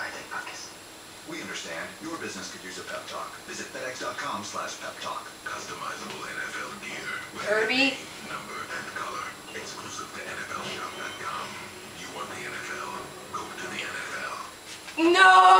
We understand your business could use a pep talk. Visit FedEx.com/pep talk. Customizable NFL gear with Kirby? name, number, and color. Exclusive to NFLShop.com. You want the NFL? Go to the NFL. No!